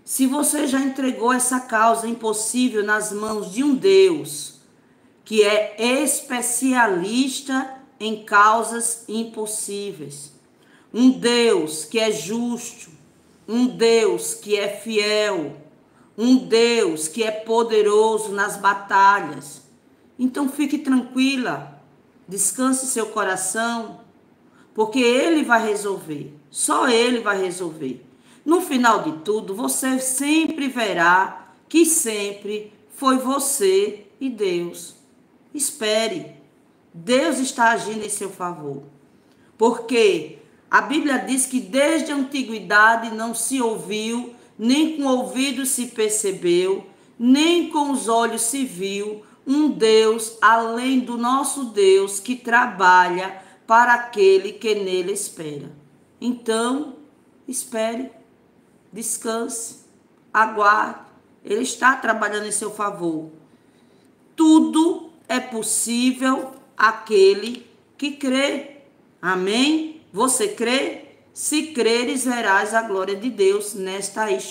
Se você já entregou essa causa impossível nas mãos de um Deus que é especialista em causas impossíveis, um Deus que é justo, um Deus que é fiel, um Deus que é poderoso nas batalhas, então fique tranquila, descanse seu coração, porque Ele vai resolver, só Ele vai resolver. No final de tudo, você sempre verá que sempre foi você e Deus. Espere, Deus está agindo em seu favor, porque a Bíblia diz que desde a antiguidade não se ouviu, nem com o ouvido se percebeu, nem com os olhos se viu um Deus além do nosso Deus que trabalha para aquele que nele espera. Então, espere, descanse, aguarde. Ele está trabalhando em seu favor. Tudo é possível àquele que crê. Amém? Você crê? Se creres, verás a glória de Deus nesta